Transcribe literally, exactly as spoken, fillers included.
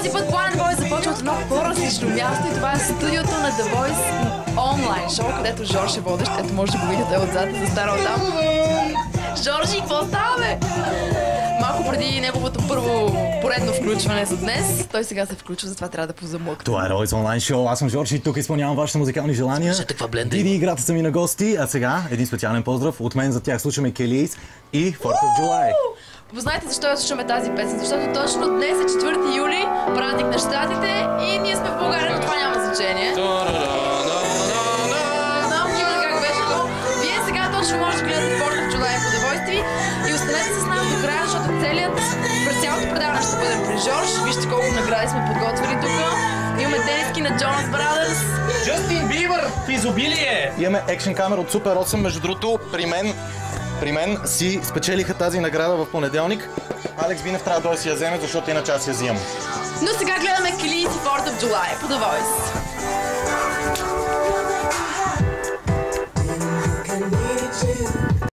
Този път Blind Voice започва от едно по-различно място и това е студиото на The Voice онлайн шоу, където Жорж е водещ. Ето може да го видите отзад, застарал там. Жоржи, какво става, бе? Малко преди неговото първо поредно включване за днес, той сега се включва, затова трябва да позамлъкне. Това е Voice онлайн шоу, аз съм Жорж и тук изпълнявам вашите музикални желания. Диди играта са ми на гости, а сега един специален поздрав от мен за тях. Слушаме Kelis и Fourth of July. Знаете защо я слушаме тази песен? Защото точно днес е четвърти юли, празник на щатите и ние сме в България, но това няма значение. Знам, Юли, как беше, но вие сега точно може да гледате Fourth of July по The Voice ти ви и останете с нас до края, защото целият, през цялото предаване ще бъдем при Жорж. Вижте колко награди сме подготвили тук. Имаме тениски на Jonas Brothers. Джастин Бибър в изобилие! Имаме екшен камера от Супер осем, между другото, при мен При мен си спечелиха тази награда в понеделник. Алекс Бинев трябва да си я вземе, защото иначе аз я взимам. Но сега гледаме Kelis и Fourth of July по The Voice.